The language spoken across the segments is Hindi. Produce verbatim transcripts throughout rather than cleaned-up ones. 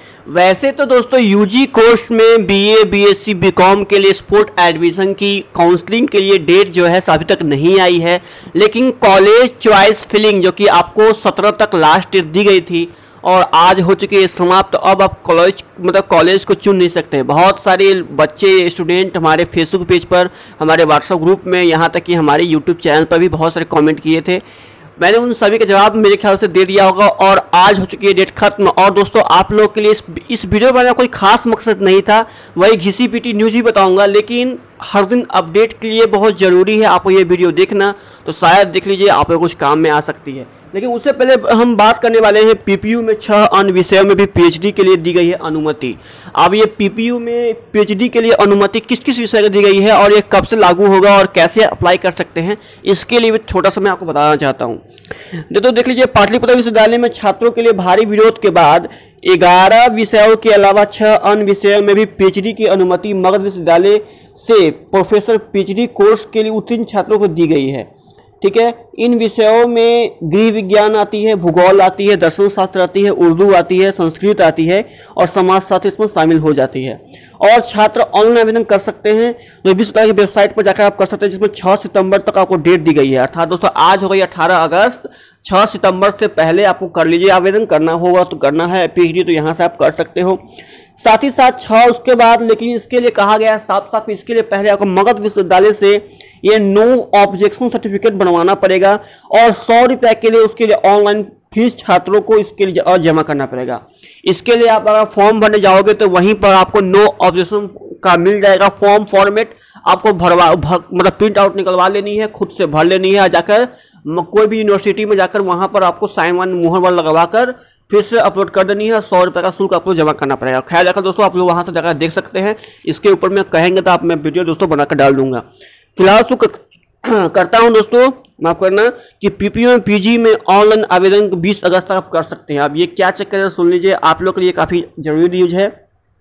वैसे तो दोस्तों यूजी कोर्स में बीए, बीएससी, बीकॉम के लिए स्पोर्ट एडमिशन की काउंसलिंग के लिए डेट जो है अभी तक नहीं आई है, लेकिन कॉलेज चॉइस फिलिंग जो कि आपको सत्रह तक लास्ट डेट दी गई थी और आज हो चुकी है समाप्त। तो अब आप कॉलेज मतलब कॉलेज को चुन नहीं सकते। बहुत सारे बच्चे स्टूडेंट हमारे फेसबुक पेज पर, हमारे व्हाट्सएप ग्रुप में, यहाँ तक कि हमारे यूट्यूब चैनल पर भी बहुत सारे कमेंट किए थे। मैंने उन सभी का जवाब मेरे ख्याल से दे दिया होगा और आज हो चुकी है डेट खत्म। और दोस्तों आप लोग के लिए इस, इस वीडियो में कोई खास मकसद नहीं था, वही घिसी पीटी न्यूज़ ही बताऊंगा, लेकिन हर दिन अपडेट के लिए बहुत ज़रूरी है आपको ये वीडियो देखना। तो शायद देख लीजिए, आप लोग कुछ काम में आ सकती है। लेकिन उससे पहले हम बात करने वाले हैं पीपीयू में छह अन्य विषयों में भी पीएचडी के लिए दी गई है अनुमति। अब ये पीपीयू में पीएचडी के लिए अनुमति किस किस विषय को दी गई है और ये कब से लागू होगा और कैसे अप्लाई कर सकते हैं, इसके लिए भी छोटा सा मैं आपको बताना चाहता हूँ। तो देख लीजिए, पाटलिपुत्र विश्वविद्यालय में छात्रों के लिए भारी विरोध के बाद ग्यारह विषयों के अलावा छह अन्य विषयों में भी पीएचडी की अनुमति मगध विश्वविद्यालय से प्रोफेसर पीएचडी कोर्स के लिए उत्तीर्ण छात्रों को दी गई है। ठीक है, इन विषयों में गृह विज्ञान आती है, भूगोल आती है, दर्शन शास्त्र आती है, उर्दू आती है, संस्कृत आती है और समाज शास्त्र इसमें शामिल हो जाती है। और छात्र ऑनलाइन आवेदन कर सकते हैं, जो विश्वविद्यालय की वेबसाइट पर जाकर आप कर सकते हैं, जिसमें छह सितंबर तक आपको डेट दी गई है। अर्थात दोस्तों आज हो गई अठारह अगस्त, छह सितंबर से पहले आपको कर लीजिए, आवेदन करना होगा तो करना है। पीएचडी तो यहाँ से आप कर सकते हो, साथ ही साथ छः उसके बाद, लेकिन इसके लिए कहा गया है साफ साफ इसके लिए पहले आपको मगध विश्वविद्यालय से ये नो ऑब्जेक्शन सर्टिफिकेट बनवाना पड़ेगा और सौ रुपये के लिए उसके लिए ऑनलाइन फीस छात्रों को इसके लिए और जमा करना पड़ेगा। इसके लिए आप अगर फॉर्म भरने जाओगे तो वहीं पर आपको नो ऑब्जेक्शन का मिल जाएगा फॉर्म फॉर्मेट, आपको भरवा भर, मतलब प्रिंट आउट निकलवा लेनी है, खुद से भर लेनी है, जाकर कोई भी यूनिवर्सिटी में जाकर वहाँ पर आपको साइन वन मुहर वन लगवा कर फिर से अपलोड कर देनी है। सौ रुपये का शुल्क आपको जमा करना पड़ेगा। ख्याल रखा दोस्तों, आप लोग वहाँ से जाकर देख सकते हैं। इसके ऊपर मैं कहेंगे तो आप मैं वीडियो दोस्तों बनाकर डाल दूंगा। फिलहाल शुरू करता हूँ दोस्तों, माफ करना, कि पीपीयू में पीजी में ऑनलाइन आवेदन बीस अगस्त तक आप कर सकते हैं। अब ये क्या चेक करें सुन लीजिए, आप लोग के लिए काफ़ी जरूरी न्यूज है।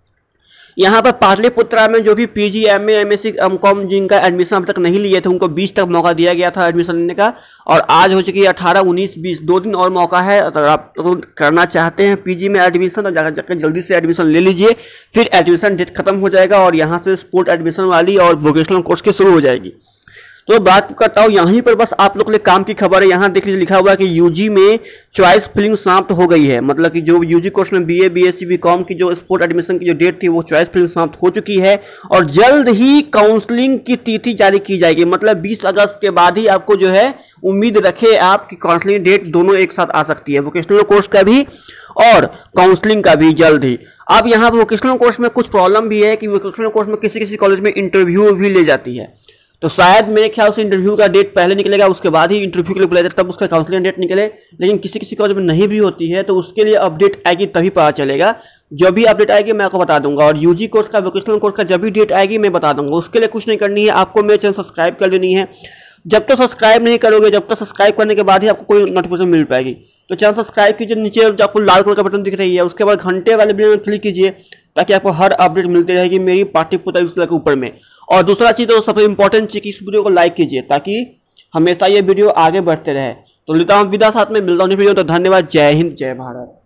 यहाँ पर पाटलिपुत्रा में जो भी पीजी, एमए, एमएससी, एमकॉम जिनका एडमिशन अब तक नहीं लिए थे, उनको बीस तक मौका दिया गया था एडमिशन लेने का और आज हो चुकी है अठारह, उन्नीस, बीस, दो दिन और मौका है। अगर आप तो करना चाहते हैं पीजी में एडमिशन तो जाकर जाकर जल्दी से एडमिशन ले लीजिए, फिर एडमिशन डेट खत्म हो जाएगा और यहाँ से स्पोर्ट एडमिशन वाली और वोकेशनल कोर्स की शुरू हो जाएगी। तो बात करता हूँ यहीं पर, बस आप लोग के लिए काम की खबर है। यहाँ देख लीजिए, लिखा हुआ है कि यूजी में चॉइस फिलिंग समाप्त हो गई है। मतलब कि जो यूजी कोर्स में बीए, बीएससी, बीकॉम की जो स्पोर्ट एडमिशन की जो डेट थी वो चॉइस फिलिंग समाप्त हो चुकी है और जल्द ही काउंसलिंग की तिथि जारी की जाएगी। मतलब बीस अगस्त के बाद ही आपको जो है उम्मीद रखे आप कि काउंसलिंग डेट दोनों एक साथ आ सकती है, वोकेशनल कोर्स का भी और काउंसलिंग का भी जल्द ही। अब यहाँ पर वोकेशनल कोर्स में कुछ प्रॉब्लम भी है कि वोकेशनल कोर्स में किसी किसी कॉलेज में इंटरव्यू भी ले जाती है, तो शायद मेरे ख्याल से इंटरव्यू का डेट पहले निकलेगा, उसके बाद ही इंटरव्यू के लिए बुलाया जाता, तब उसका काउंसलिंग डेट निकले। लेकिन किसी किसी कॉलेज में नहीं भी होती है तो उसके लिए अपडेट आएगी तभी पता चलेगा। जब भी अपडेट आएगी मैं आपको बता दूंगा और यूजी कोर्स का, वोकेशनल कोर्स का जब भी डेट आएगी मैं बता दूंगा। उसके लिए कुछ नहीं करनी है, आपको मेरे चैनल सब्सक्राइब कर लेनी है। जब तक सब्सक्राइब नहीं करोगे, जब तक सब्सक्राइब करने के बाद ही आपको कोई नोटिफिकेशन मिल पाएगी। तो चैनल सब्सक्राइब कीजिए, नीचे जो आपको लाल कलर का बटन दिख रही है उसके बाद घंटे वाले बटन में क्लिक कीजिए ताकि आपको हर अपडेट मिलती रहेगी मेरी पाटलिपुत्र विश्वविद्यालय के ऊपर में। और दूसरा चीज़ तो सबसे इंपॉर्टेंट चीज़, इस वीडियो को लाइक कीजिए ताकि हमेशा ये वीडियो आगे बढ़ते रहे। तो लेता हूँ विदा, साथ में मिलता हूँ वीडियो। तो धन्यवाद, जय हिंद, जय भारत।